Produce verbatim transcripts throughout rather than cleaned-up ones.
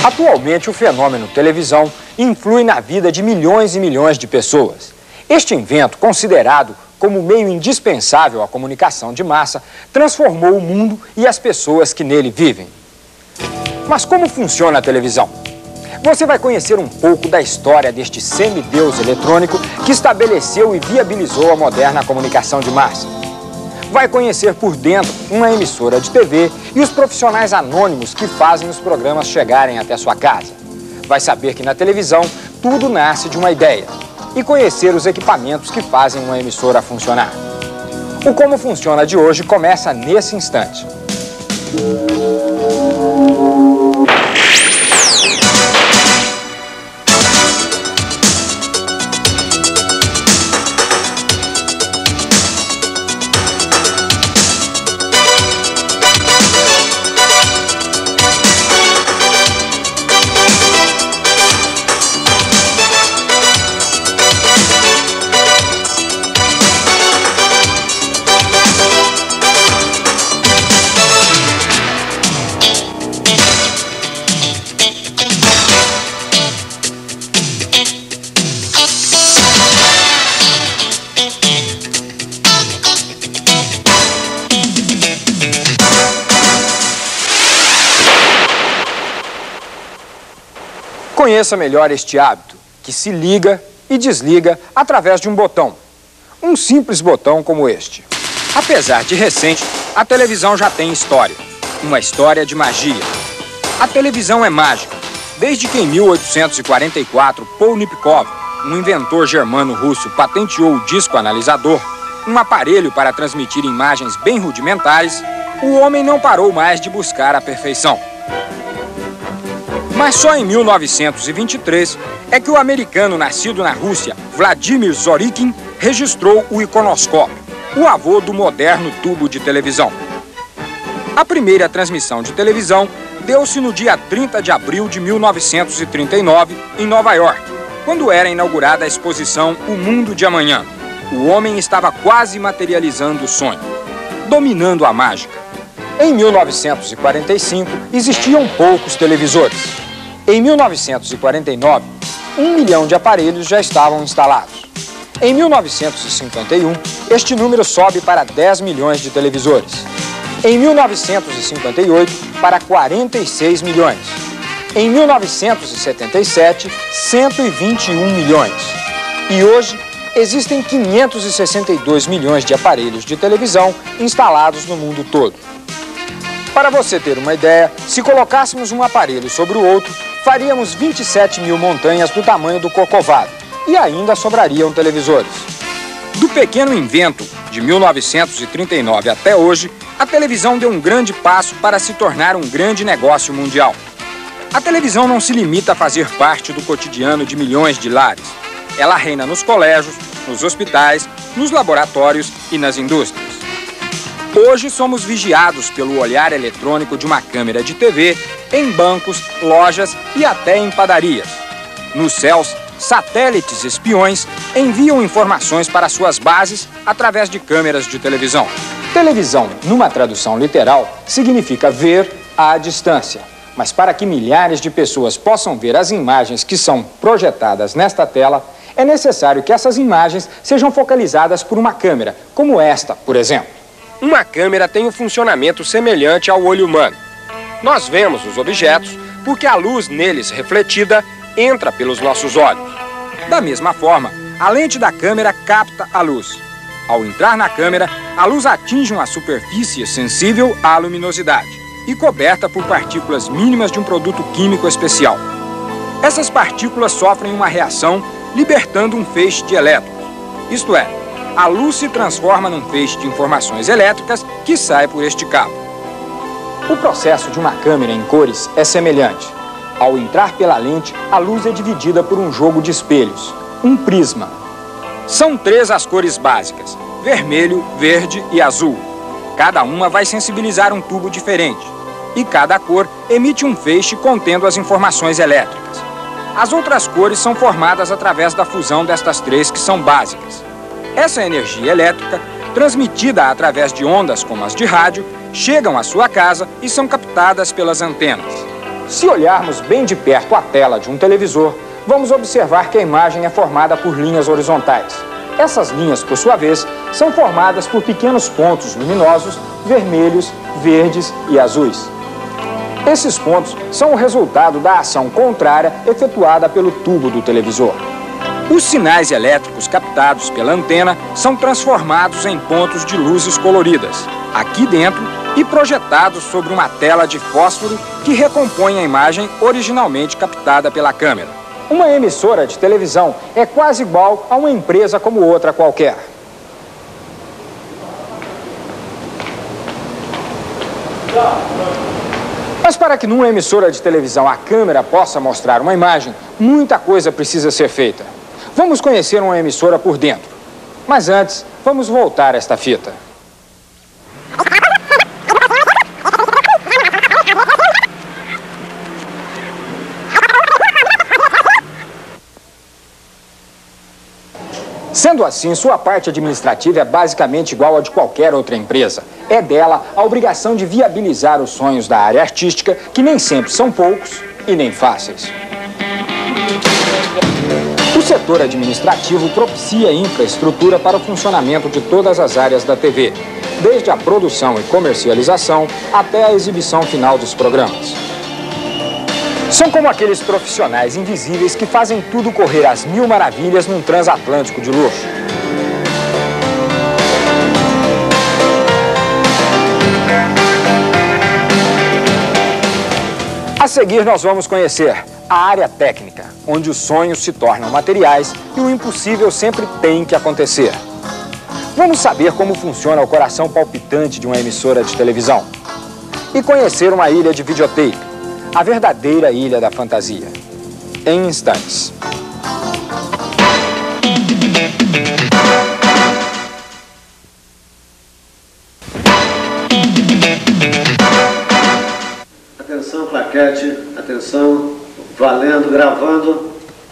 Atualmente, o fenômeno televisão influi na vida de milhões e milhões de pessoas. Este invento, considerado como meio indispensável à comunicação de massa, transformou o mundo e as pessoas que nele vivem. Mas como funciona a televisão? Você vai conhecer um pouco da história deste semideus eletrônico que estabeleceu e viabilizou a moderna comunicação de massa. Vai conhecer por dentro uma emissora de T V e os profissionais anônimos que fazem os programas chegarem até sua casa. Vai saber que na televisão tudo nasce de uma ideia e conhecer os equipamentos que fazem uma emissora funcionar. O Como Funciona de hoje começa nesse instante. Conheça melhor este hábito, que se liga e desliga através de um botão. Um simples botão como este. Apesar de recente, a televisão já tem história. Uma história de magia. A televisão é mágica. Desde que em mil oitocentos e quarenta e quatro, Paul Nipkow, um inventor germano-russo, patenteou o disco analisador, um aparelho para transmitir imagens bem rudimentares, o homem não parou mais de buscar a perfeição. Mas só em mil novecentos e vinte e três é que o americano nascido na Rússia, Vladimir Zorikin, registrou o iconoscópio, o avô do moderno tubo de televisão. A primeira transmissão de televisão deu-se no dia trinta de abril de mil novecentos e trinta e nove, em Nova York, quando era inaugurada a exposição O Mundo de Amanhã. O homem estava quase materializando o sonho, dominando a mágica. Em mil novecentos e quarenta e cinco, existiam poucos televisores. Em mil novecentos e quarenta e nove, um milhão de aparelhos já estavam instalados. Em mil novecentos e cinquenta e um, este número sobe para dez milhões de televisores. Em mil novecentos e cinquenta e oito, para quarenta e seis milhões. Em mil novecentos e setenta e sete, cento e vinte e um milhões. E hoje, existem quinhentos e sessenta e dois milhões de aparelhos de televisão instalados no mundo todo. Para você ter uma ideia, se colocássemos um aparelho sobre o outro, faríamos vinte e sete mil montanhas do tamanho do Corcovado e ainda sobrariam televisores. Do pequeno invento de mil novecentos e trinta e nove até hoje, a televisão deu um grande passo para se tornar um grande negócio mundial. A televisão não se limita a fazer parte do cotidiano de milhões de lares. Ela reina nos colégios, nos hospitais, nos laboratórios e nas indústrias. Hoje somos vigiados pelo olhar eletrônico de uma câmera de T V em bancos, lojas e até em padarias. Nos céus, satélites espiões enviam informações para suas bases através de câmeras de televisão. Televisão, numa tradução literal, significa ver à distância. Mas para que milhares de pessoas possam ver as imagens que são projetadas nesta tela, é necessário que essas imagens sejam focalizadas por uma câmera, como esta, por exemplo. Uma câmera tem um funcionamento semelhante ao olho humano. Nós vemos os objetos porque a luz neles refletida entra pelos nossos olhos. Da mesma forma, a lente da câmera capta a luz. Ao entrar na câmera, a luz atinge uma superfície sensível à luminosidade e coberta por partículas mínimas de um produto químico especial. Essas partículas sofrem uma reação, libertando um feixe de elétrons. Isto é, a luz se transforma num feixe de informações elétricas que sai por este cabo. O processo de uma câmera em cores é semelhante. Ao entrar pela lente, a luz é dividida por um jogo de espelhos, um prisma. São três as cores básicas, vermelho, verde e azul. Cada uma vai sensibilizar um tubo diferente. E cada cor emite um feixe contendo as informações elétricas. As outras cores são formadas através da fusão destas três que são básicas. Essa energia elétrica, transmitida através de ondas como as de rádio, chegam à sua casa e são captadas pelas antenas. Se olharmos bem de perto a tela de um televisor, vamos observar que a imagem é formada por linhas horizontais. Essas linhas, por sua vez, são formadas por pequenos pontos luminosos, vermelhos, verdes e azuis. Esses pontos são o resultado da ação contrária efetuada pelo tubo do televisor. Os sinais elétricos captados pela antena são transformados em pontos de luzes coloridas, aqui dentro, e projetados sobre uma tela de fósforo que recompõe a imagem originalmente captada pela câmera. Uma emissora de televisão é quase igual a uma empresa como outra qualquer. Mas para que numa emissora de televisão a câmera possa mostrar uma imagem, muita coisa precisa ser feita. Vamos conhecer uma emissora por dentro. Mas antes, vamos voltar a esta fita. Sendo assim, sua parte administrativa é basicamente igual a de qualquer outra empresa. É dela a obrigação de viabilizar os sonhos da área artística, que nem sempre são poucos e nem fáceis. O setor administrativo propicia infraestrutura para o funcionamento de todas as áreas da T V, desde a produção e comercialização até a exibição final dos programas. São como aqueles profissionais invisíveis que fazem tudo correr às mil maravilhas num transatlântico de luxo. A seguir, nós vamos conhecer a área técnica, onde os sonhos se tornam materiais e o impossível sempre tem que acontecer. Vamos saber como funciona o coração palpitante de uma emissora de televisão. E conhecer uma ilha de videotape, a verdadeira ilha da fantasia. Em instantes. Atenção, plaquete, atenção, valendo, gravando.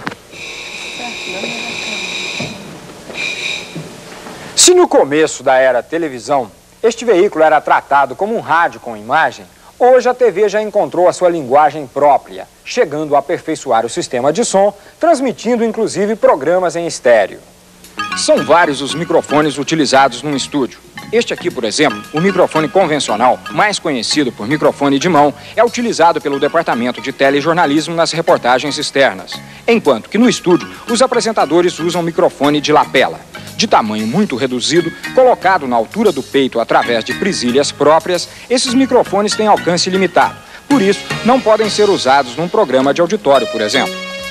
Se no começo da era televisão, este veículo era tratado como um rádio com imagem, hoje a T V já encontrou a sua linguagem própria, chegando a aperfeiçoar o sistema de som, transmitindo inclusive programas em estéreo. São vários os microfones utilizados num estúdio. Este aqui, por exemplo, o microfone convencional, mais conhecido por microfone de mão, é utilizado pelo departamento de telejornalismo nas reportagens externas, enquanto que no estúdio os apresentadores usam microfone de lapela. De tamanho muito reduzido, colocado na altura do peito através de presilhas próprias, esses microfones têm alcance limitado. Por isso, não podem ser usados num programa de auditório, por exemplo.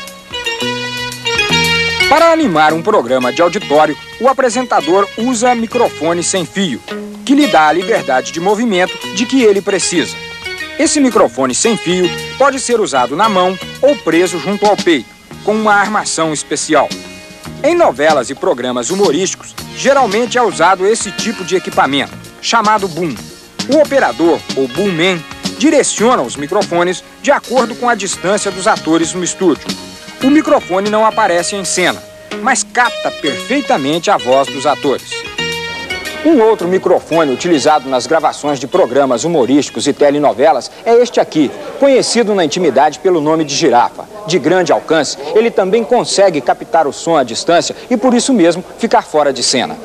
Para animar um programa de auditório, o apresentador usa microfone sem fio, que lhe dá a liberdade de movimento de que ele precisa. Esse microfone sem fio pode ser usado na mão ou preso junto ao peito, com uma armação especial. Em novelas e programas humorísticos, geralmente é usado esse tipo de equipamento, chamado boom. O operador, ou boomman, direciona os microfones de acordo com a distância dos atores no estúdio. O microfone não aparece em cena, mas capta perfeitamente a voz dos atores. Um outro microfone utilizado nas gravações de programas humorísticos e telenovelas é este aqui, conhecido na intimidade pelo nome de girafa. De grande alcance, ele também consegue captar o som à distância e, por isso mesmo, ficar fora de cena.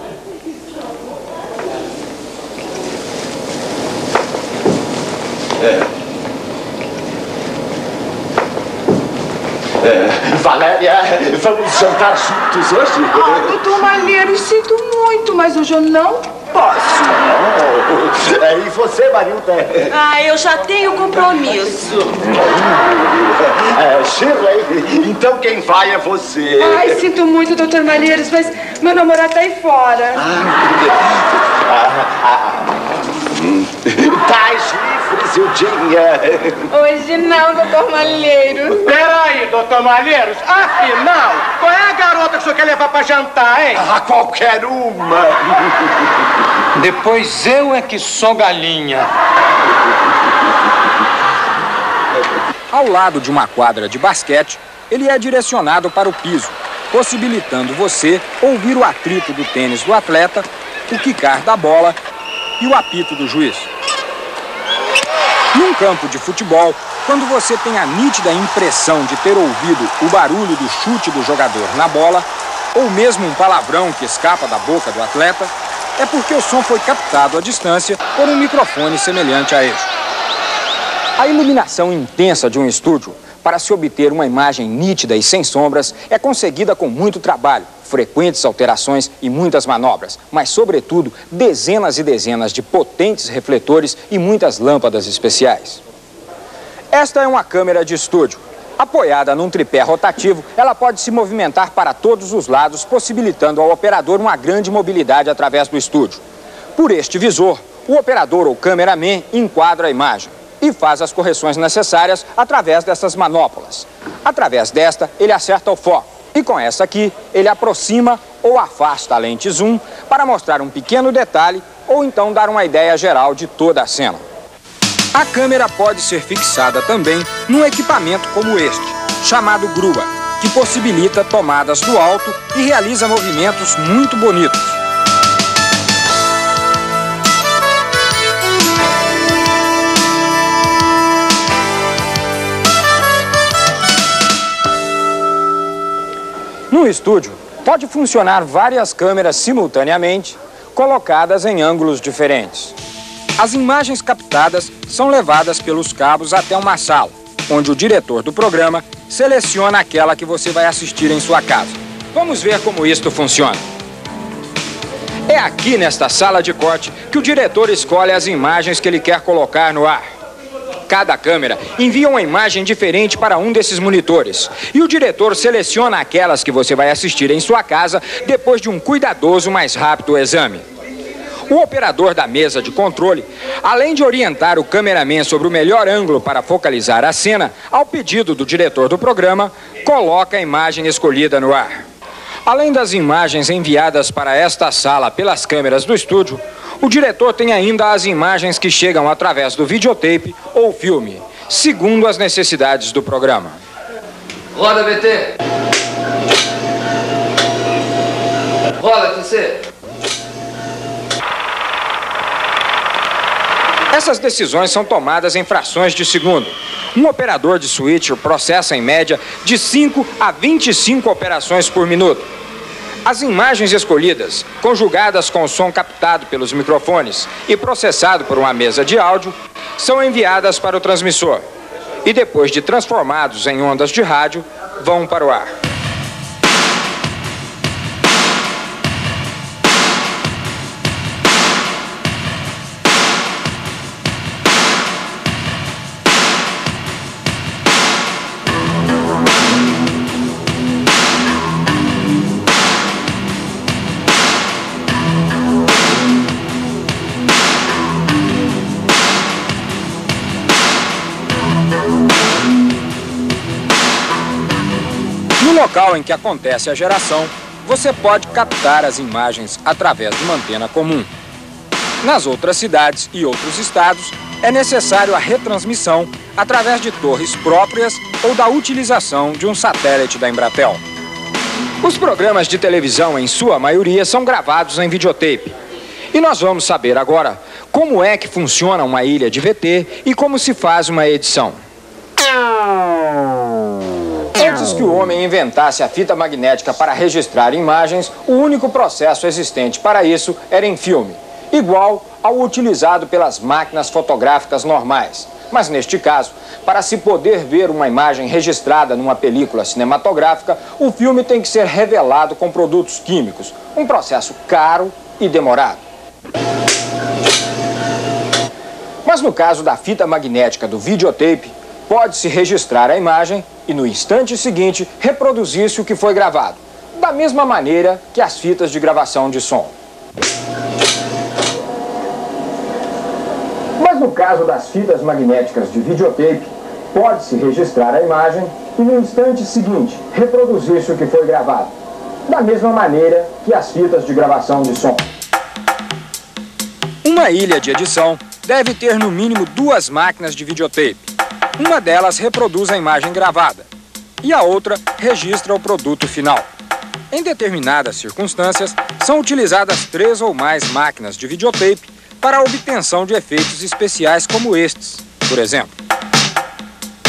É. É, Valéria, vamos jantar juntos hoje? Ah, doutor Malheiro, sinto muito, mas hoje eu não posso. Oh, é, e você, Marilda? Ah, eu já tenho compromisso. É, Shirley, então quem vai é você. Ai, sinto muito, doutor Malheiros, mas meu namorado tá aí fora. Ah, ah, tais livres, eu diria. Hoje não, doutor Malheiros. Peraí, doutor Malheiros, afinal, qual é a garota que o senhor quer levar pra jantar, hein? Ah, qualquer uma. Depois eu é que sou galinha. Ao lado de uma quadra de basquete, ele é direcionado para o piso, possibilitando você ouvir o atrito do tênis do atleta, o quicar da bola e o apito do juiz. Num campo de futebol, quando você tem a nítida impressão de ter ouvido o barulho do chute do jogador na bola, ou mesmo um palavrão que escapa da boca do atleta, é porque o som foi captado à distância por um microfone semelhante a este. A iluminação intensa de um estúdio, para se obter uma imagem nítida e sem sombras, é conseguida com muito trabalho, frequentes alterações e muitas manobras, mas, sobretudo, dezenas e dezenas de potentes refletores e muitas lâmpadas especiais. Esta é uma câmera de estúdio. Apoiada num tripé rotativo, ela pode se movimentar para todos os lados, possibilitando ao operador uma grande mobilidade através do estúdio. Por este visor, o operador ou cameraman enquadra a imagem e faz as correções necessárias através dessas manoplas. Através desta, ele acerta o foco. E com essa aqui, ele aproxima ou afasta a lente zoom para mostrar um pequeno detalhe ou então dar uma ideia geral de toda a cena. A câmera pode ser fixada também num equipamento como este, chamado grua, que possibilita tomadas do alto e realiza movimentos muito bonitos. No estúdio, pode funcionar várias câmeras simultaneamente, colocadas em ângulos diferentes. As imagens captadas são levadas pelos cabos até uma sala, onde o diretor do programa seleciona aquela que você vai assistir em sua casa. Vamos ver como isto funciona. É aqui nesta sala de corte que o diretor escolhe as imagens que ele quer colocar no ar. Cada câmera envia uma imagem diferente para um desses monitores e o diretor seleciona aquelas que você vai assistir em sua casa depois de um cuidadoso, mais rápido exame. O operador da mesa de controle, além de orientar o cameraman sobre o melhor ângulo para focalizar a cena, ao pedido do diretor do programa, coloca a imagem escolhida no ar. Além das imagens enviadas para esta sala pelas câmeras do estúdio, o diretor tem ainda as imagens que chegam através do videotape ou filme, segundo as necessidades do programa. Roda, B T. Roda, T C. Essas decisões são tomadas em frações de segundo. Um operador de switcher processa em média de cinco a vinte e cinco operações por minuto. As imagens escolhidas, conjugadas com o som captado pelos microfones e processado por uma mesa de áudio, são enviadas para o transmissor e, depois de transformados em ondas de rádio, vão para o ar. No local em que acontece a geração, você pode captar as imagens através de uma antena comum. Nas outras cidades e outros estados, é necessário a retransmissão através de torres próprias ou da utilização de um satélite da Embratel. Os programas de televisão, em sua maioria, são gravados em videotape. E nós vamos saber agora como é que funciona uma ilha de V T e como se faz uma edição. Antes que o homem inventasse a fita magnética para registrar imagens, o único processo existente para isso era em filme, igual ao utilizado pelas máquinas fotográficas normais. Mas neste caso, para se poder ver uma imagem registrada numa película cinematográfica, o filme tem que ser revelado com produtos químicos, um processo caro e demorado. Mas no caso da fita magnética do videotape, pode-se registrar a imagem e, no instante seguinte, reproduzir-se o que foi gravado, da mesma maneira que as fitas de gravação de som. Mas no caso das fitas magnéticas de videotape, pode-se registrar a imagem e, no instante seguinte, reproduzir-se o que foi gravado, da mesma maneira que as fitas de gravação de som. Uma ilha de edição deve ter no mínimo duas máquinas de videotape. Uma delas reproduz a imagem gravada e a outra registra o produto final. Em determinadas circunstâncias, são utilizadas três ou mais máquinas de videotape para a obtenção de efeitos especiais como estes, por exemplo.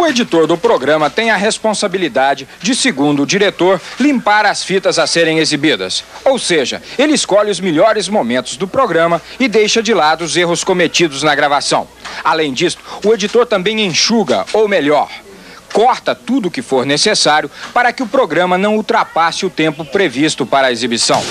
O editor do programa tem a responsabilidade de, segundo o diretor, limpar as fitas a serem exibidas. Ou seja, ele escolhe os melhores momentos do programa e deixa de lado os erros cometidos na gravação. Além disso, o editor também enxuga, ou melhor, corta tudo o que for necessário para que o programa não ultrapasse o tempo previsto para a exibição.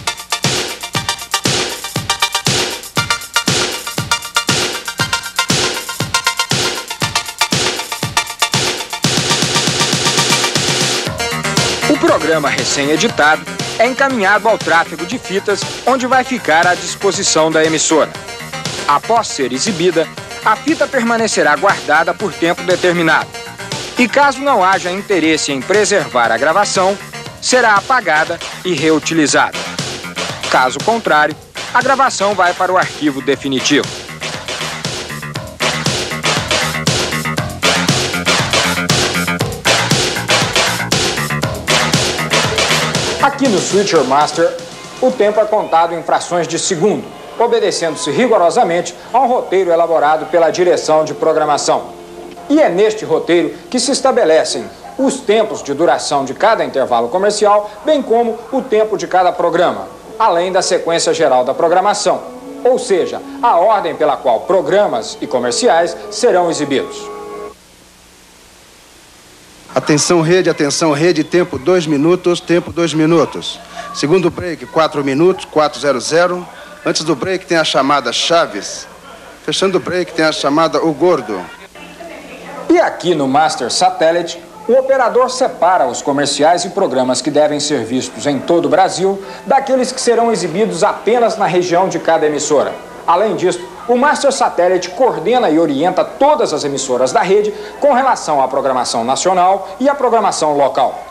O programa recém-editado é encaminhado ao tráfego de fitas, onde vai ficar à disposição da emissora. Após ser exibida, a fita permanecerá guardada por tempo determinado. E caso não haja interesse em preservar a gravação, será apagada e reutilizada. Caso contrário, a gravação vai para o arquivo definitivo. Aqui no Switcher Master, o tempo é contado em frações de segundo, obedecendo-se rigorosamente a um roteiro elaborado pela direção de programação. E é neste roteiro que se estabelecem os tempos de duração de cada intervalo comercial, bem como o tempo de cada programa, além da sequência geral da programação, ou seja, a ordem pela qual programas e comerciais serão exibidos. Atenção rede, atenção rede, tempo dois minutos, tempo dois minutos. Segundo break, quatro minutos, quatro zero zero. Antes do break tem a chamada Chaves. Fechando o break tem a chamada O Gordo. E aqui no Master Satellite, o operador separa os comerciais e programas que devem ser vistos em todo o Brasil daqueles que serão exibidos apenas na região de cada emissora. Além disso, o Master Satellite coordena e orienta todas as emissoras da rede com relação à programação nacional e à programação local.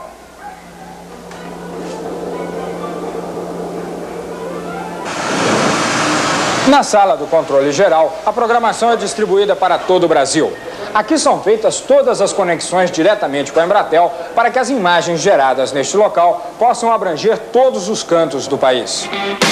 Na sala do controle geral, a programação é distribuída para todo o Brasil. Aqui são feitas todas as conexões diretamente com a Embratel para que as imagens geradas neste local possam abranger todos os cantos do país.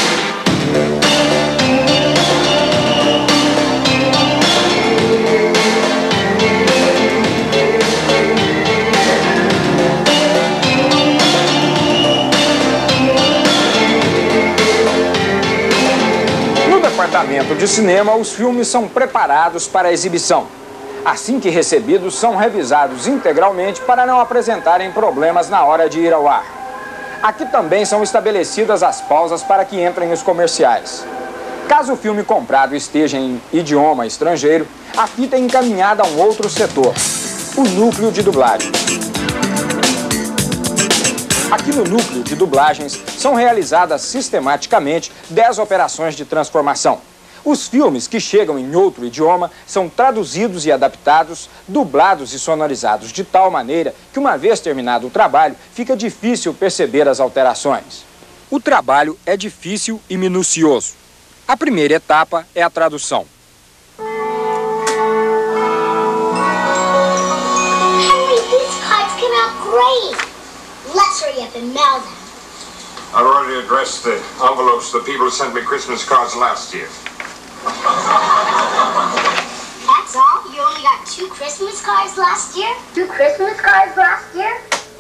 No departamento de cinema, os filmes são preparados para exibição. Assim que recebidos, são revisados integralmente para não apresentarem problemas na hora de ir ao ar. Aqui também são estabelecidas as pausas para que entrem os comerciais. Caso o filme comprado esteja em idioma estrangeiro, a fita é encaminhada a um outro setor, o núcleo de dublagem. Aqui no núcleo de dublagens são realizadas sistematicamente dez operações de transformação. Os filmes que chegam em outro idioma são traduzidos e adaptados, dublados e sonorizados de tal maneira que, uma vez terminado o trabalho, fica difícil perceber as alterações. O trabalho é difícil e minucioso. A primeira etapa é a tradução. Henry, these cards came out great. Let's hurry up and mail them. I've already addressed the envelopes the people who sent me Christmas cards last year. That's all? You only got two Christmas cards last year? Two Christmas cards last year?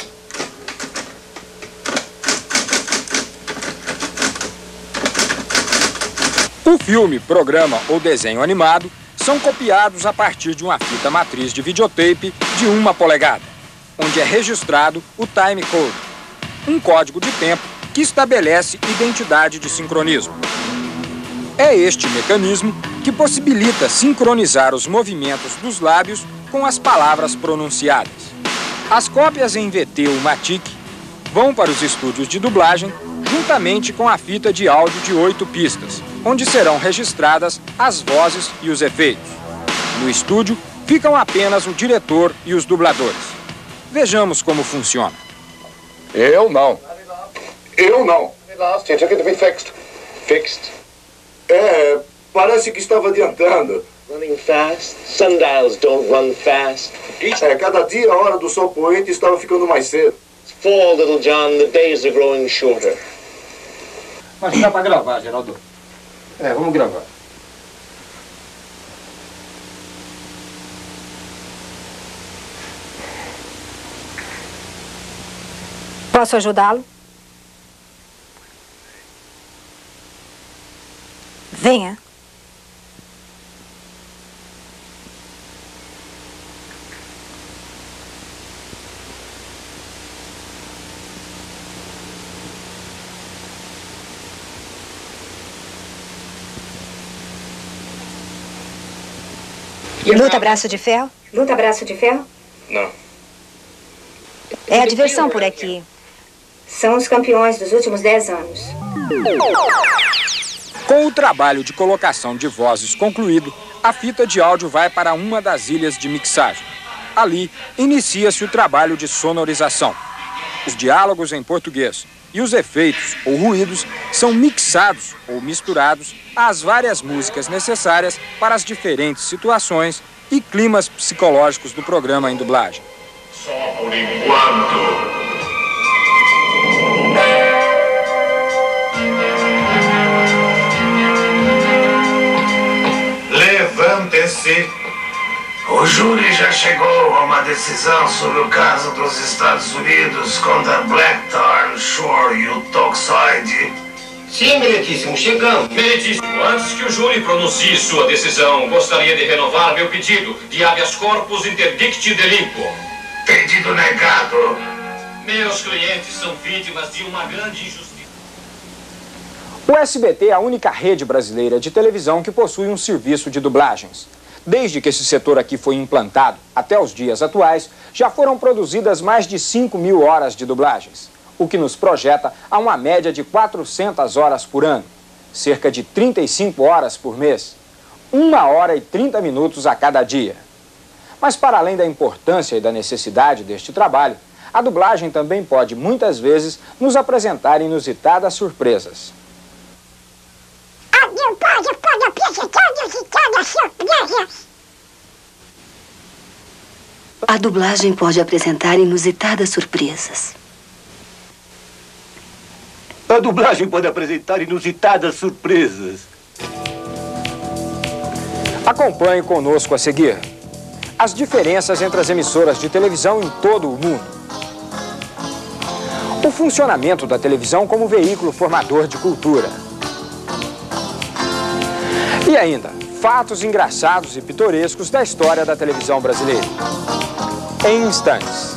O filme, programa ou desenho animado são copiados a partir de uma fita matriz de videotape de uma polegada, onde é registrado o time code, um código de tempo que estabelece identidade de sincronismo. É este mecanismo que possibilita sincronizar os movimentos dos lábios com as palavras pronunciadas. As cópias em V T ou Matic vão para os estúdios de dublagem juntamente com a fita de áudio de oito pistas, onde serão registradas as vozes e os efeitos. No estúdio ficam apenas o diretor e os dubladores. Vejamos como funciona. Eu não. Eu não. Last year, took it to be fixed. Fixed? É, parece que estava adiantando. Running fast? Sundials don't run fast. É, cada dia a hora do sol poente estava ficando mais cedo. It's fall, little John. The days are growing shorter. Mas dá para gravar, Geraldo. É, vamos gravar. Posso ajudá-lo? Venha. Luta braço de ferro? Luta braço de ferro? Não. É a diversão por aqui. São os campeões dos últimos dez anos. Com o trabalho de colocação de vozes concluído, a fita de áudio vai para uma das ilhas de mixagem. Ali, inicia-se o trabalho de sonorização. Os diálogos em português e os efeitos ou ruídos são mixados ou misturados às várias músicas necessárias para as diferentes situações e climas psicológicos do programa em dublagem. Só por enquanto. Levante-se. O júri já chegou a uma decisão sobre o caso dos Estados Unidos contra Blackthorn, Shore e o Toxoid. Sim, meritíssimo, chegamos. Meritíssimo, antes que o júri pronuncie sua decisão, gostaria de renovar meu pedido de habeas corpus interdicti delinquo. Pedido negado. Meus clientes são vítimas de uma grande injustiça. O S B T é a única rede brasileira de televisão que possui um serviço de dublagens. Desde que esse setor aqui foi implantado até os dias atuais, já foram produzidas mais de cinco mil horas de dublagens, o que nos projeta a uma média de quatrocentas horas por ano, cerca de trinta e cinco horas por mês, uma hora e trinta minutos a cada dia. Mas para além da importância e da necessidade deste trabalho, a dublagem também pode, muitas vezes, nos apresentar inusitadas surpresas. A dublagem pode apresentar inusitadas surpresas. A dublagem pode apresentar inusitadas surpresas. Acompanhe conosco a seguir as diferenças entre as emissoras de televisão em todo o mundo. O funcionamento da televisão como veículo formador de cultura. E ainda, fatos engraçados e pitorescos da história da televisão brasileira. Em instantes.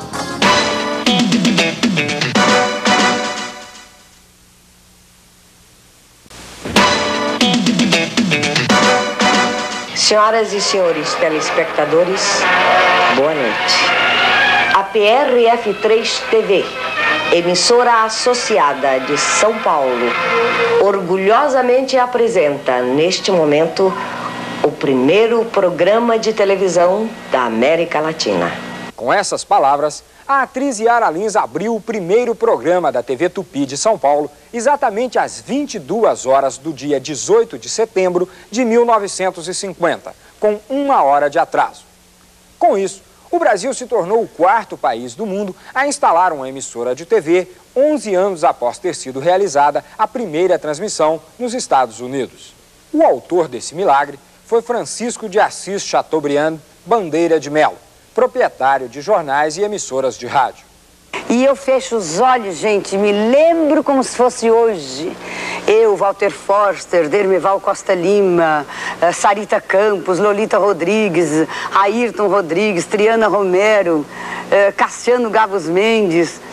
Senhoras e senhores telespectadores, boa noite. A P R F três T V, emissora associada de São Paulo, orgulhosamente apresenta, neste momento, o primeiro programa de televisão da América Latina. Com essas palavras, a atriz Yara Lins abriu o primeiro programa da T V Tupi de São Paulo, exatamente às vinte e duas horas do dia dezoito de setembro de mil novecentos e cinquenta, com uma hora de atraso. Com isso, o Brasil se tornou o quarto país do mundo a instalar uma emissora de T V onze anos após ter sido realizada a primeira transmissão nos Estados Unidos. O autor desse milagre foi Francisco de Assis Chateaubriand Bandeira de Melo, proprietário de jornais e emissoras de rádio. E eu fecho os olhos, gente, me lembro como se fosse hoje. Eu, Walter Forster, Dermeval Costa Lima, Sarita Campos, Lolita Rodrigues, Ayrton Rodrigues, Triana Romero, Cassiano Gavos Mendes.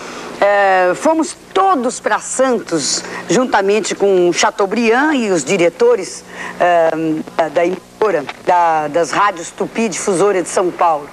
Fomos todos para Santos, juntamente com Chateaubriand e os diretores da emissora, das rádios Tupi Difusora de São Paulo.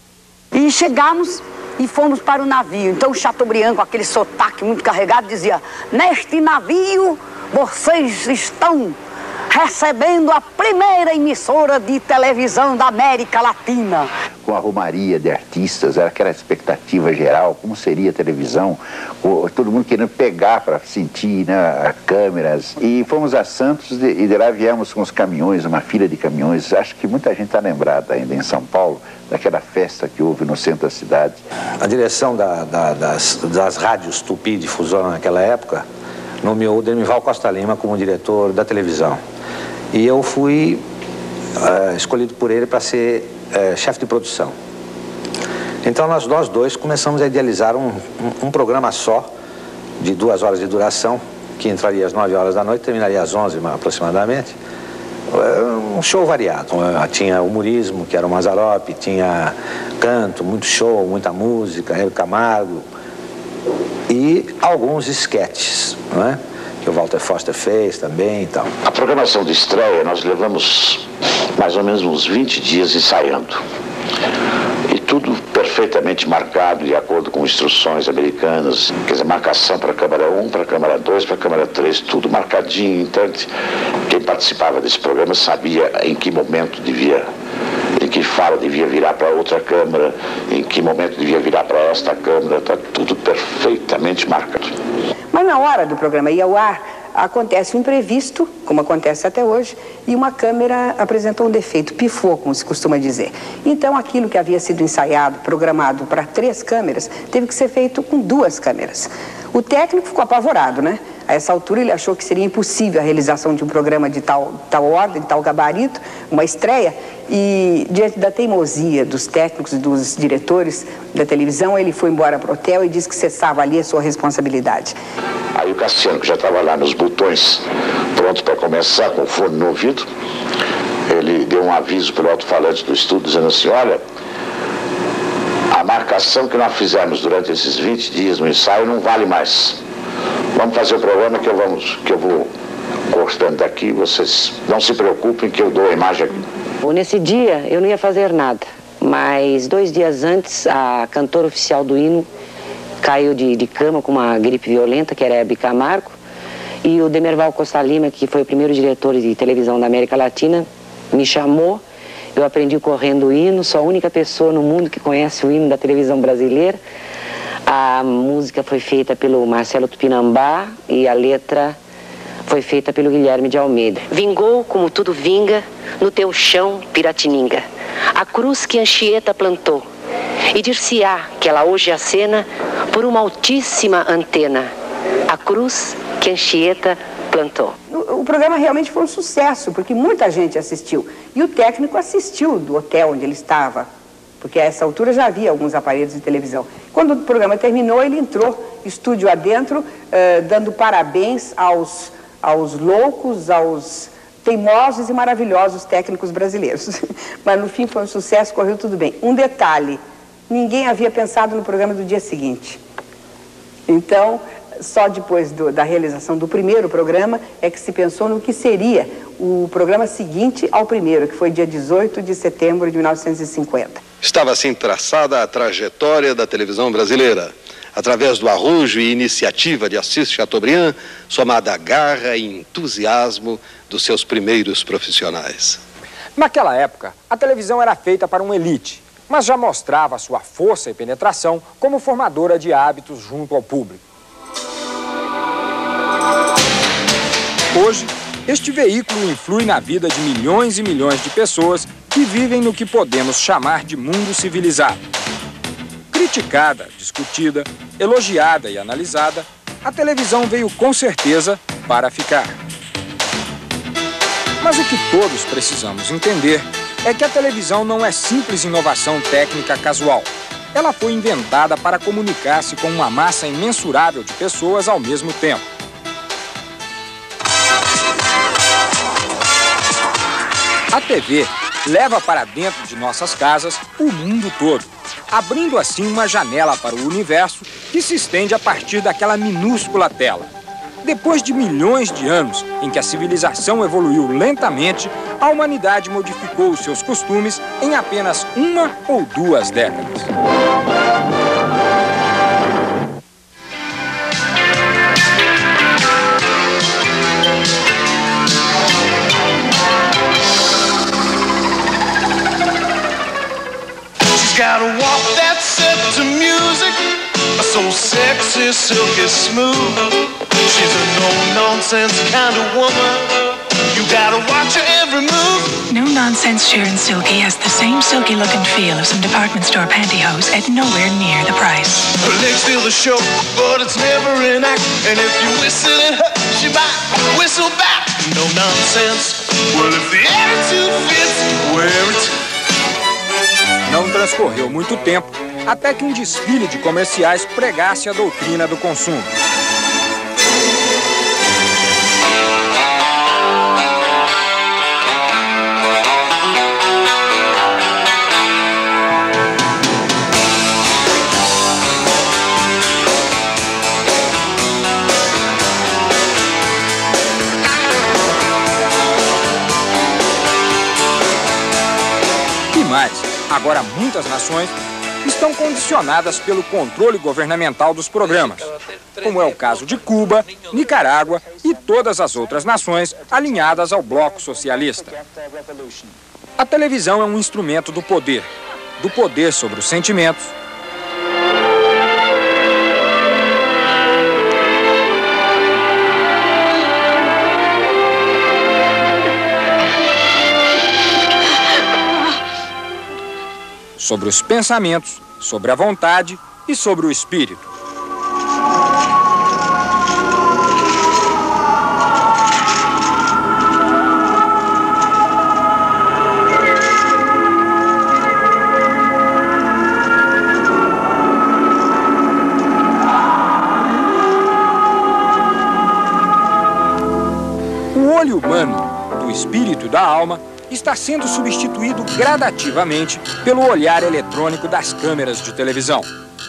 E chegamos e fomos para o navio. Então o Chateaubriand, com aquele sotaque muito carregado, dizia: neste navio vocês estão recebendo a primeira emissora de televisão da América Latina. Com a romaria de artistas, era aquela expectativa geral, como seria a televisão, todo mundo querendo pegar para sentir, né, câmeras. E fomos a Santos e de lá viemos com os caminhões, uma fila de caminhões. Acho que muita gente está lembrada ainda em São Paulo, daquela festa que houve no centro da cidade. A direção da, da, das, das rádios Tupi Difusora naquela época nomeou o Dermival Costa Lima como diretor da televisão. E eu fui uh, escolhido por ele para ser uh, chefe de produção. Então nós, nós dois começamos a idealizar um, um, um programa só, de duas horas de duração, que entraria às nove horas da noite, terminaria às onze aproximadamente. Um show variado. Tinha humorismo, que era o Mazzaropi, tinha canto, muito show, muita música, Hélio Camargo, e alguns esquetes, não é? Que o Walter Foster fez também e tal. A programação de estreia nós levamos mais ou menos uns vinte dias ensaiando. E tudo perfeitamente marcado de acordo com instruções americanas. Quer dizer, marcação para a câmara um, para a câmara dois, para a câmara três, tudo marcadinho. Então, quem participava desse programa sabia em que momento devia, em que fala devia virar para outra câmara, em que momento devia virar para esta câmara. Está tudo perfeitamente marcado. Mas na hora do programa ir ao ar, acontece um imprevisto, como acontece até hoje, e uma câmera apresentou um defeito, pifou, como se costuma dizer. Então, aquilo que havia sido ensaiado, programado para três câmeras, teve que ser feito com duas câmeras. O técnico ficou apavorado, né? A essa altura ele achou que seria impossível a realização de um programa de tal, tal ordem, de tal gabarito, uma estreia, e diante da teimosia dos técnicos e dos diretores da televisão, ele foi embora para o hotel e disse que cessava ali a sua responsabilidade. Aí o Cassiano, que já estava lá nos botões, pronto para começar, com o fone no ouvido, ele deu um aviso pelo alto-falante do estúdio, dizendo assim: olha, a marcação que nós fizemos durante esses vinte dias no ensaio não vale mais. Vamos fazer o programa que eu, vamos, que eu vou cortando daqui, vocês não se preocupem que eu dou a imagem aqui. Nesse dia eu não ia fazer nada, mas dois dias antes a cantora oficial do hino caiu de, de cama com uma gripe violenta, que era Hebe Camargo, e o Demerval Costa Lima, que foi o primeiro diretor de televisão da América Latina, me chamou. Eu aprendi correndo o hino, sou a única pessoa no mundo que conhece o hino da televisão brasileira. A música foi feita pelo Marcelo Tupinambá e a letra foi feita pelo Guilherme de Almeida. Vingou como tudo vinga no teu chão, Piratininga, a cruz que Anchieta plantou, e dir-se-á que ela hoje acena por uma altíssima antena, a cruz que Anchieta plantou. O, o programa realmente foi um sucesso, porque muita gente assistiu. E o técnico assistiu do hotel onde ele estava, porque a essa altura já havia alguns aparelhos de televisão. Quando o programa terminou, ele entrou estúdio adentro, uh, dando parabéns aos, aos loucos, aos teimosos e maravilhosos técnicos brasileiros. Mas no fim foi um sucesso, correu tudo bem. Um detalhe: ninguém havia pensado no programa do dia seguinte. Então, só depois do, da realização do primeiro programa é que se pensou no que seria o programa seguinte ao primeiro, que foi dia dezoito de setembro de mil novecentos e cinquenta. Estava assim traçada a trajetória da televisão brasileira, através do arrojo e iniciativa de Assis Chateaubriand, somada à garra e entusiasmo dos seus primeiros profissionais. Naquela época, a televisão era feita para uma elite, mas já mostrava sua força e penetração como formadora de hábitos junto ao público. Hoje, este veículo influi na vida de milhões e milhões de pessoas que vivem no que podemos chamar de mundo civilizado. Criticada, discutida, elogiada e analisada, a televisão veio com certeza para ficar. Mas o que todos precisamos entender é que a televisão não é simples inovação técnica casual. Ela foi inventada para comunicar-se com uma massa imensurável de pessoas ao mesmo tempo. A T V leva para dentro de nossas casas o mundo todo, abrindo assim uma janela para o universo que se estende a partir daquela minúscula tela. Depois de milhões de anos em que a civilização evoluiu lentamente, a humanidade modificou os seus costumes em apenas uma ou duas décadas. Got a walk that's set to music, so sexy, silky smooth. She's a no-nonsense kind of woman. You gotta watch her every move. No Nonsense Sharon Silky has the same silky look and feel of some department store pantyhose at nowhere near the price. Her legs feel the show, but it's never an act. And if you whistle at her, she might whistle back. No nonsense. Well, if the attitude fits, wear it. Não transcorreu muito tempo até que um desfile de comerciais pregasse a doutrina do consumo. Mais, agora muitas nações estão condicionadas pelo controle governamental dos programas, como é o caso de Cuba, Nicarágua e todas as outras nações alinhadas ao bloco socialista. A televisão é um instrumento do poder, do poder sobre os sentimentos, sobre os pensamentos, sobre a vontade e sobre o espírito. O olho humano, do espírito e da alma, está sendo substituído gradativamente pelo olhar eletrônico das câmeras de televisão.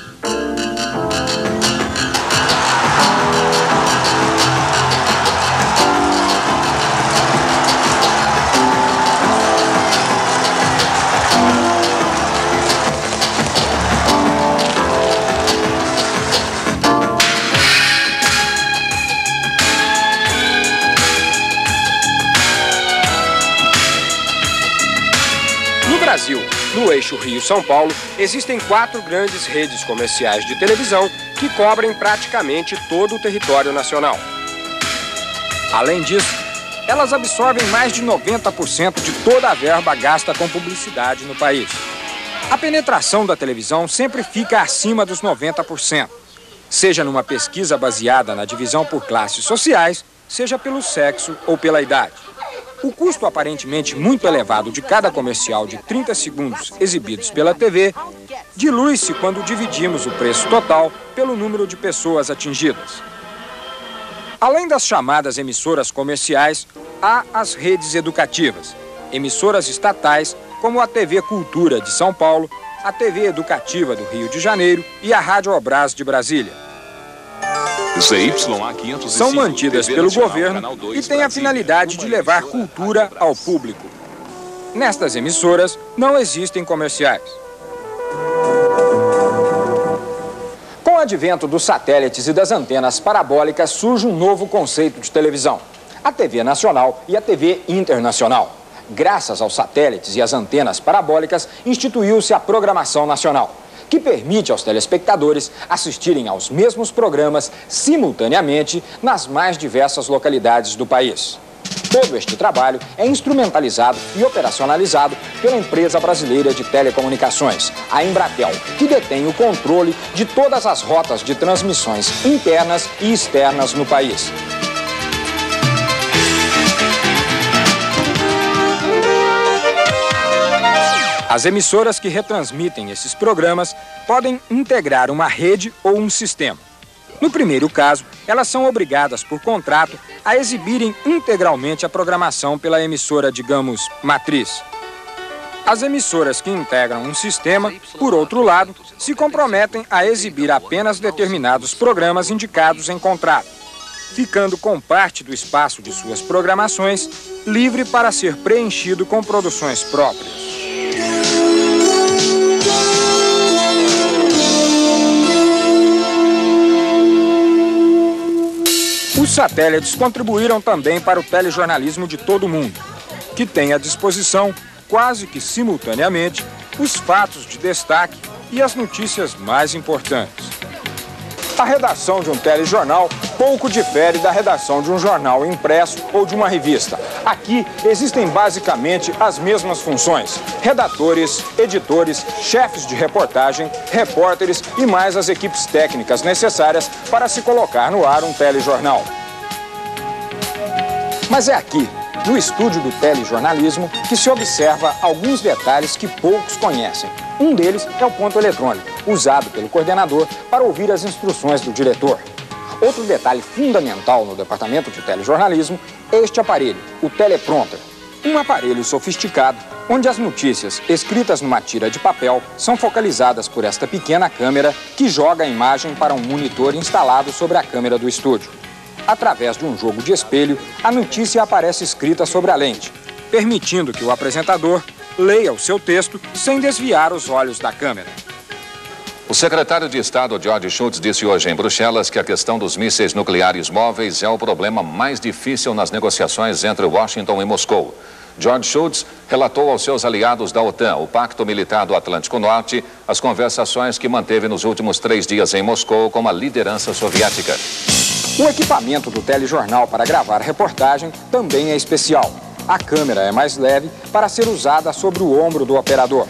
No Brasil, no eixo Rio-São Paulo, existem quatro grandes redes comerciais de televisão que cobrem praticamente todo o território nacional. Além disso, elas absorvem mais de noventa por cento de toda a verba gasta com publicidade no país. A penetração da televisão sempre fica acima dos noventa por cento, seja numa pesquisa baseada na divisão por classes sociais, seja pelo sexo ou pela idade. O custo aparentemente muito elevado de cada comercial de trinta segundos exibidos pela T V dilui-se quando dividimos o preço total pelo número de pessoas atingidas. Além das chamadas emissoras comerciais, há as redes educativas, emissoras estatais como a T V Cultura de São Paulo, a T V Educativa do Rio de Janeiro e a Rádio Obras de Brasília. São mantidas pelo governo e têm a finalidade de levar cultura ao público. Nestas emissoras não existem comerciais. Com o advento dos satélites e das antenas parabólicas, surge um novo conceito de televisão: a T V nacional e a T V internacional. Graças aos satélites e às antenas parabólicas, instituiu-se a programação nacional, que permite aos telespectadores assistirem aos mesmos programas simultaneamente nas mais diversas localidades do país. Todo este trabalho é instrumentalizado e operacionalizado pela empresa brasileira de telecomunicações, a Embratel, que detém o controle de todas as rotas de transmissões internas e externas no país. As emissoras que retransmitem esses programas podem integrar uma rede ou um sistema. No primeiro caso, elas são obrigadas por contrato a exibirem integralmente a programação pela emissora, digamos, matriz. As emissoras que integram um sistema, por outro lado, se comprometem a exibir apenas determinados programas indicados em contrato, ficando com parte do espaço de suas programações livre para ser preenchido com produções próprias. Os satélites contribuíram também para o telejornalismo de todo o mundo, que tem à disposição, quase que simultaneamente, os fatos de destaque e as notícias mais importantes. A redação de um telejornal pouco difere da redação de um jornal impresso ou de uma revista. Aqui existem basicamente as mesmas funções: redatores, editores, chefes de reportagem, repórteres e mais as equipes técnicas necessárias para se colocar no ar um telejornal. Mas é aqui, no estúdio do telejornalismo, que se observa alguns detalhes que poucos conhecem. Um deles é o ponto eletrônico, usado pelo coordenador para ouvir as instruções do diretor. Outro detalhe fundamental no departamento de telejornalismo é este aparelho, o teleprompter. Um aparelho sofisticado, onde as notícias escritas numa tira de papel são focalizadas por esta pequena câmera que joga a imagem para um monitor instalado sobre a câmera do estúdio. Através de um jogo de espelho, a notícia aparece escrita sobre a lente, permitindo que o apresentador leia o seu texto sem desviar os olhos da câmera. O secretário de Estado, George Shultz, disse hoje em Bruxelas que a questão dos mísseis nucleares móveis é o problema mais difícil nas negociações entre Washington e Moscou. George Shultz relatou aos seus aliados da OTAN, o Pacto Militar do Atlântico Norte, as conversações que manteve nos últimos três dias em Moscou com a liderança soviética. O equipamento do telejornal para gravar a reportagem também é especial. A câmera é mais leve para ser usada sobre o ombro do operador.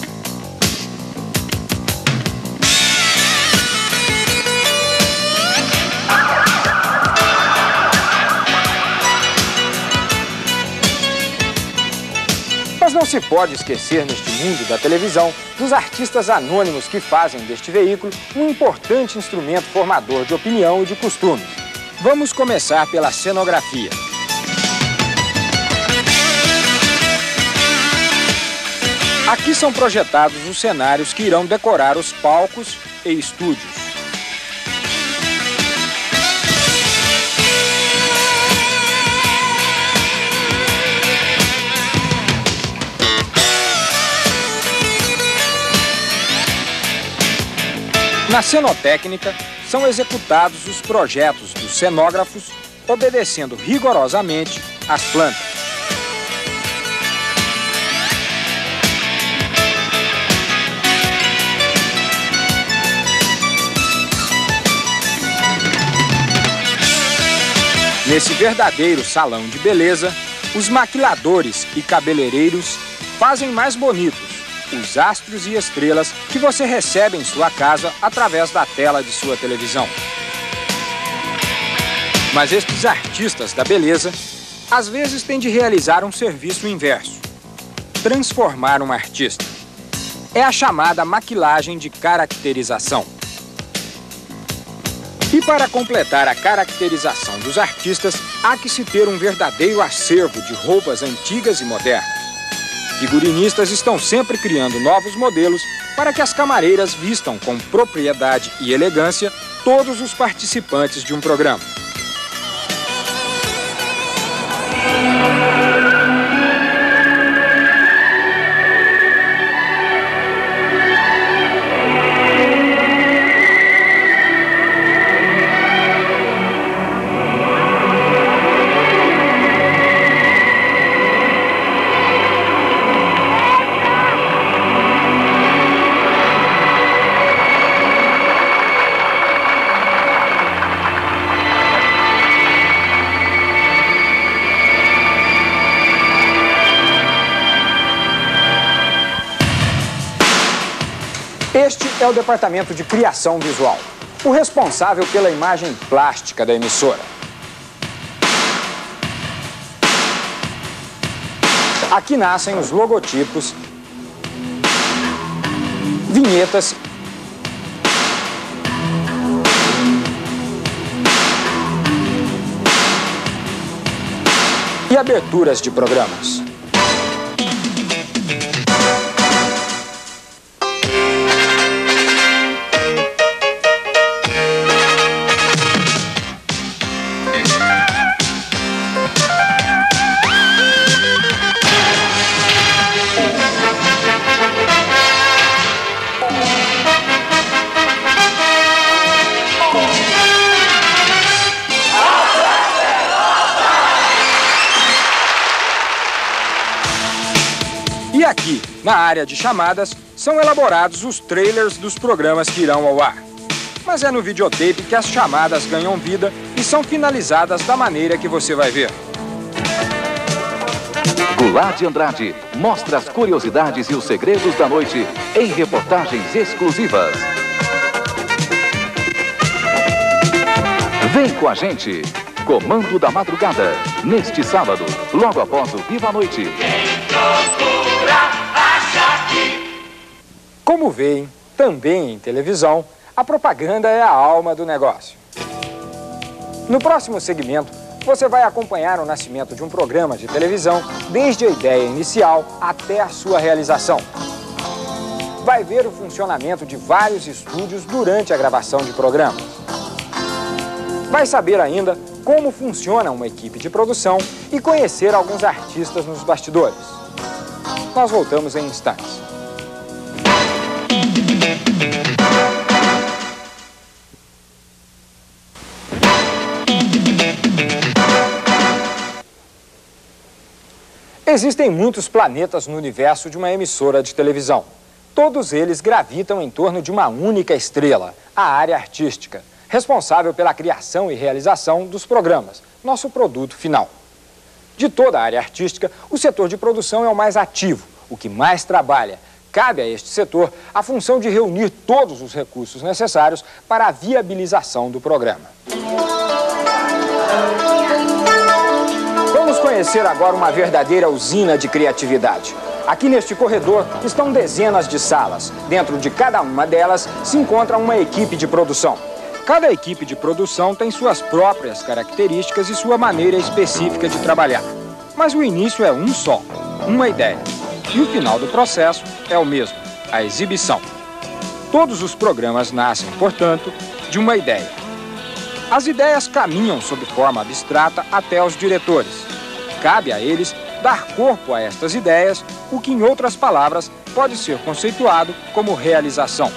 Mas não se pode esquecer, neste mundo da televisão, dos artistas anônimos que fazem deste veículo um importante instrumento formador de opinião e de costumes. Vamos começar pela cenografia. Aqui são projetados os cenários que irão decorar os palcos e estúdios. Na cenotécnica, são executados os projetos dos cenógrafos, obedecendo rigorosamente às plantas. Nesse verdadeiro salão de beleza, os maquiladores e cabeleireiros fazem mais bonitos os astros e estrelas que você recebe em sua casa através da tela de sua televisão. Mas estes artistas da beleza, às vezes têm de realizar um serviço inverso: transformar um artista. É a chamada maquilagem de caracterização. E para completar a caracterização dos artistas, há que se ter um verdadeiro acervo de roupas antigas e modernas. Figurinistas estão sempre criando novos modelos para que as camareiras vistam com propriedade e elegância todos os participantes de um programa. Este é o departamento de criação visual, o responsável pela imagem plástica da emissora. Aqui nascem os logotipos, vinhetas e aberturas de programas. E aqui, na área de chamadas, são elaborados os trailers dos programas que irão ao ar. Mas é no videotape que as chamadas ganham vida e são finalizadas da maneira que você vai ver. Goulart de Andrade mostra as curiosidades e os segredos da noite em reportagens exclusivas. Vem com a gente! Comando da Madrugada, neste sábado, logo após o Viva a Noite. Como veem, também em televisão, a propaganda é a alma do negócio. No próximo segmento, você vai acompanhar o nascimento de um programa de televisão desde a ideia inicial até a sua realização. Vai ver o funcionamento de vários estúdios durante a gravação de programas. Vai saber ainda como funciona uma equipe de produção e conhecer alguns artistas nos bastidores. Nós voltamos em instantes. Existem muitos planetas no universo de uma emissora de televisão. Todos eles gravitam em torno de uma única estrela, a área artística, responsável pela criação e realização dos programas, nosso produto final. De toda a área artística, o setor de produção é o mais ativo, o que mais trabalha. Cabe a este setor a função de reunir todos os recursos necessários para a viabilização do programa. Vamos conhecer agora uma verdadeira usina de criatividade. Aqui neste corredor estão dezenas de salas. Dentro de cada uma delas se encontra uma equipe de produção. Cada equipe de produção tem suas próprias características e sua maneira específica de trabalhar. Mas o início é um só, uma ideia. E o final do processo é o mesmo, a exibição. Todos os programas nascem, portanto, de uma ideia. As ideias caminham sob forma abstrata até os diretores. Cabe a eles dar corpo a estas ideias, o que, em outras palavras, pode ser conceituado como realização.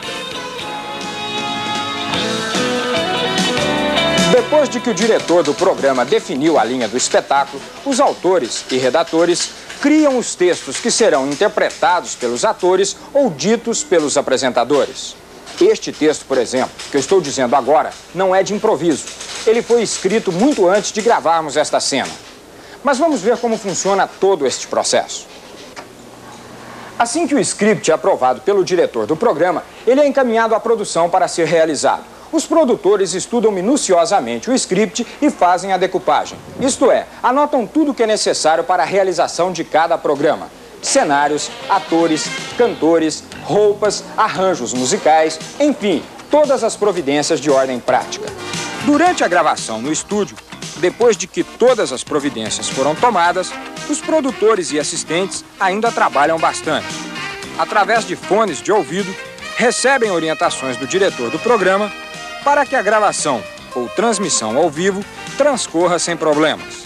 Depois de que o diretor do programa definiu a linha do espetáculo, os autores e redatores criam os textos que serão interpretados pelos atores ou ditos pelos apresentadores. Este texto, por exemplo, que eu estou dizendo agora, não é de improviso. Ele foi escrito muito antes de gravarmos esta cena. Mas vamos ver como funciona todo este processo. Assim que o script é aprovado pelo diretor do programa, ele é encaminhado à produção para ser realizado. Os produtores estudam minuciosamente o script e fazem a decupagem. Isto é, anotam tudo o que é necessário para a realização de cada programa. Cenários, atores, cantores, roupas, arranjos musicais, enfim, todas as providências de ordem prática. Durante a gravação no estúdio, depois de que todas as providências foram tomadas, os produtores e assistentes ainda trabalham bastante. Através de fones de ouvido, recebem orientações do diretor do programa para que a gravação ou transmissão ao vivo transcorra sem problemas.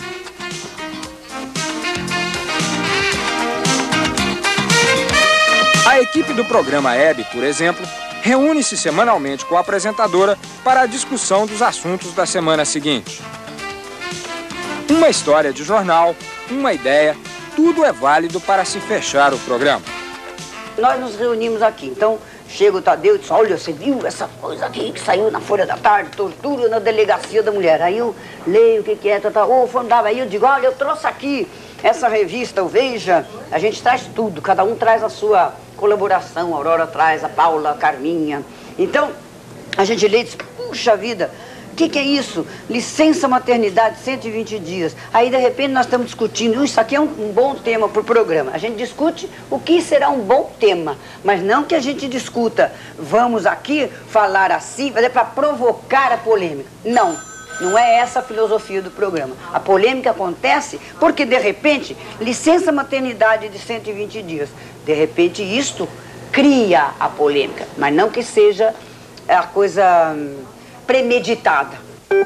A equipe do programa Hebe, por exemplo, reúne-se semanalmente com a apresentadora para a discussão dos assuntos da semana seguinte. Uma história de jornal, uma ideia, tudo é válido para se fechar o programa. Nós nos reunimos aqui, então chega o Tadeu e diz, olha, você viu essa coisa aqui que saiu na Folha da Tarde, tortura na delegacia da mulher. Aí eu leio o que que é, tá, tá. Ô, Fandava, aí eu digo, olha, eu trouxe aqui essa revista, o Veja, a gente traz tudo, cada um traz a sua colaboração, a Aurora traz, a Paula, a Carminha. Então, a gente lê e diz, puxa vida, o que que é isso? Licença maternidade, cento e vinte dias. Aí, de repente, nós estamos discutindo, isso aqui é um, um bom tema para o programa. A gente discute o que será um bom tema, mas não que a gente discuta, vamos aqui falar assim, mas é para provocar a polêmica. Não, não é essa a filosofia do programa. A polêmica acontece porque, de repente, licença maternidade de cento e vinte dias. De repente, isto cria a polêmica, mas não que seja a coisa hum, premeditada.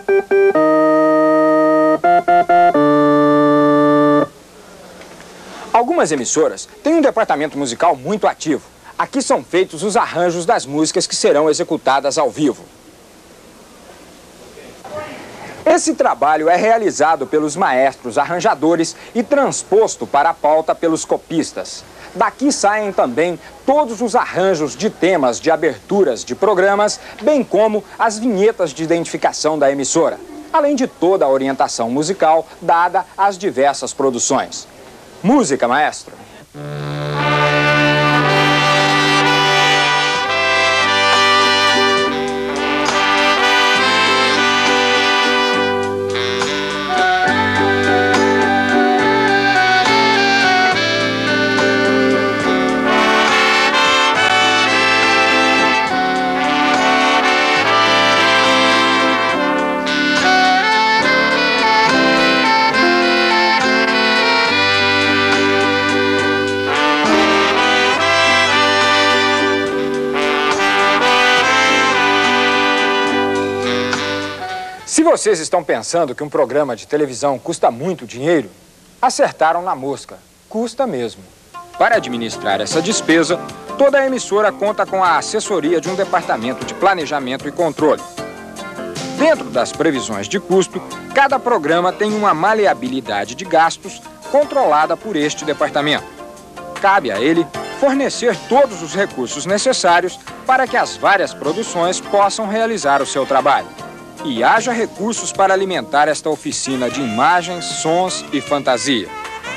Algumas emissoras têm um departamento musical muito ativo. Aqui são feitos os arranjos das músicas que serão executadas ao vivo. Esse trabalho é realizado pelos maestros arranjadores e transposto para a pauta pelos copistas. Daqui saem também todos os arranjos de temas de aberturas de programas, bem como as vinhetas de identificação da emissora, além de toda a orientação musical dada às diversas produções. Música, maestro! Se vocês estão pensando que um programa de televisão custa muito dinheiro, acertaram na mosca. Custa mesmo. Para administrar essa despesa, toda a emissora conta com a assessoria de um departamento de planejamento e controle. Dentro das previsões de custo, cada programa tem uma maleabilidade de gastos controlada por este departamento. Cabe a ele fornecer todos os recursos necessários para que as várias produções possam realizar o seu trabalho. E haja recursos para alimentar esta oficina de imagens, sons e fantasia.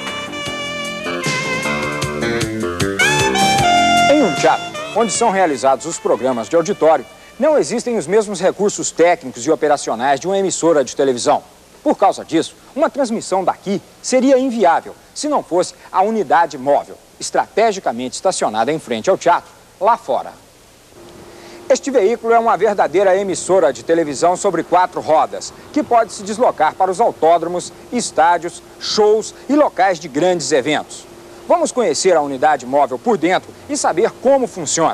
Em um teatro, onde são realizados os programas de auditório, não existem os mesmos recursos técnicos e operacionais de uma emissora de televisão. Por causa disso, uma transmissão daqui seria inviável se não fosse a unidade móvel, estrategicamente estacionada em frente ao teatro, lá fora. Este veículo é uma verdadeira emissora de televisão sobre quatro rodas, que pode se deslocar para os autódromos, estádios, shows e locais de grandes eventos. Vamos conhecer a unidade móvel por dentro e saber como funciona.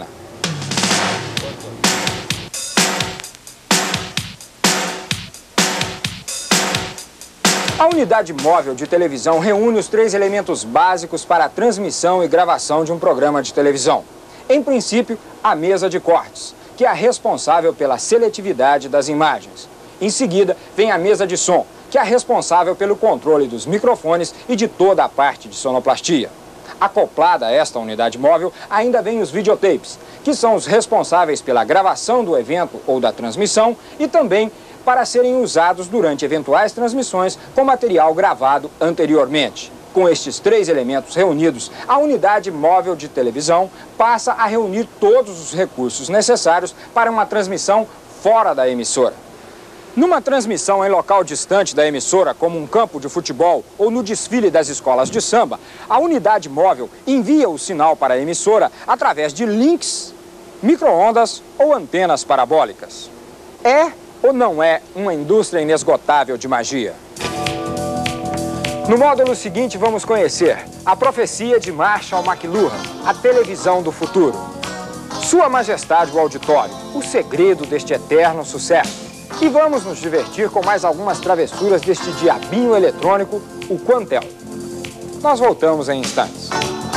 A unidade móvel de televisão reúne os três elementos básicos para a transmissão e gravação de um programa de televisão. Em princípio, a mesa de cortes, que é a responsável pela seletividade das imagens. Em seguida, vem a mesa de som, que é a responsável pelo controle dos microfones e de toda a parte de sonoplastia. Acoplada a esta unidade móvel, ainda vem os videotapes, que são os responsáveis pela gravação do evento ou da transmissão e também para serem usados durante eventuais transmissões com material gravado anteriormente. Com estes três elementos reunidos, a unidade móvel de televisão passa a reunir todos os recursos necessários para uma transmissão fora da emissora. Numa transmissão em local distante da emissora, como um campo de futebol ou no desfile das escolas de samba, a unidade móvel envia o sinal para a emissora através de links, micro-ondas ou antenas parabólicas. É ou não é uma indústria inesgotável de magia? No módulo seguinte, vamos conhecer a profecia de Marshall McLuhan, a televisão do futuro. Sua Majestade o Auditório, o segredo deste eterno sucesso. E vamos nos divertir com mais algumas travessuras deste diabinho eletrônico, o Quantel. Nós voltamos em instantes.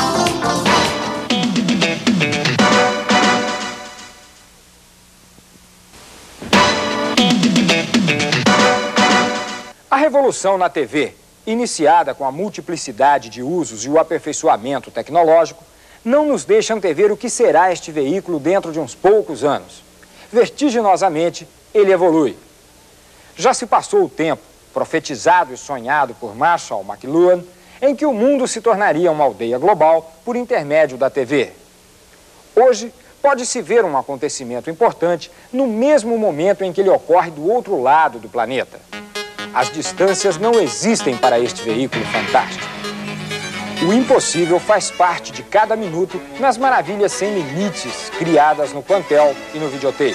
A revolução na T V, iniciada com a multiplicidade de usos e o aperfeiçoamento tecnológico, não nos deixa antever o que será este veículo dentro de uns poucos anos. Vertiginosamente, ele evolui. Já se passou o tempo, profetizado e sonhado por Marshall McLuhan, em que o mundo se tornaria uma aldeia global por intermédio da T V. Hoje, pode-se ver um acontecimento importante no mesmo momento em que ele ocorre do outro lado do planeta. As distâncias não existem para este veículo fantástico. O impossível faz parte de cada minuto nas maravilhas sem limites criadas no Quantel e no videotape.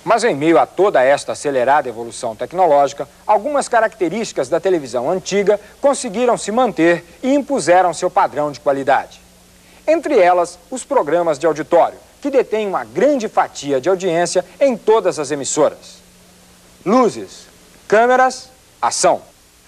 Mas em meio a toda esta acelerada evolução tecnológica, algumas características da televisão antiga conseguiram se manter e impuseram seu padrão de qualidade. Entre elas, os programas de auditório, que detêm uma grande fatia de audiência em todas as emissoras. Luzes, câmeras, ação.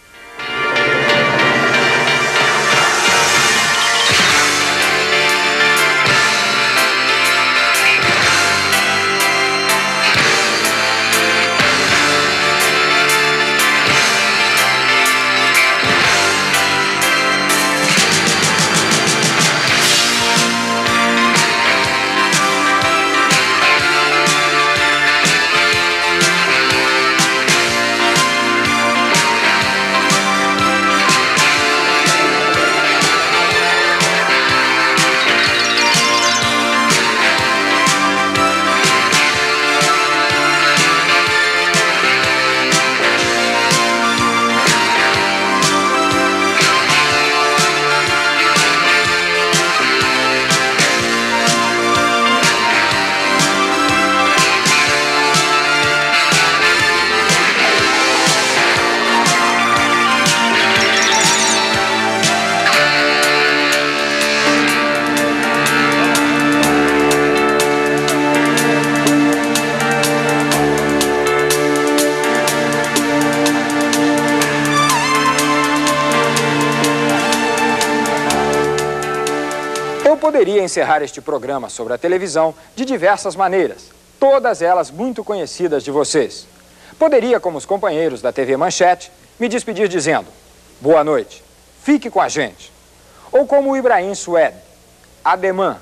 Poderia encerrar este programa sobre a televisão de diversas maneiras, todas elas muito conhecidas de vocês. Poderia, como os companheiros da T V Manchete, me despedir dizendo: boa noite, fique com a gente. Ou como o Ibrahim Suede, ademã.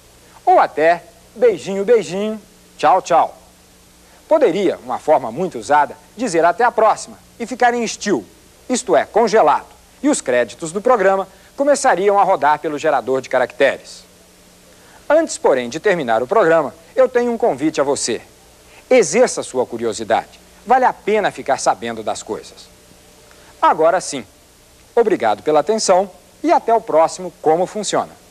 Ou até beijinho, beijinho, tchau, tchau. Poderia, uma forma muito usada, dizer até a próxima e ficar em still, isto é, congelado, e os créditos do programa começariam a rodar pelo gerador de caracteres. Antes, porém, de terminar o programa, eu tenho um convite a você. Exerça sua curiosidade. Vale a pena ficar sabendo das coisas. Agora sim. Obrigado pela atenção e até o próximo Como Funciona.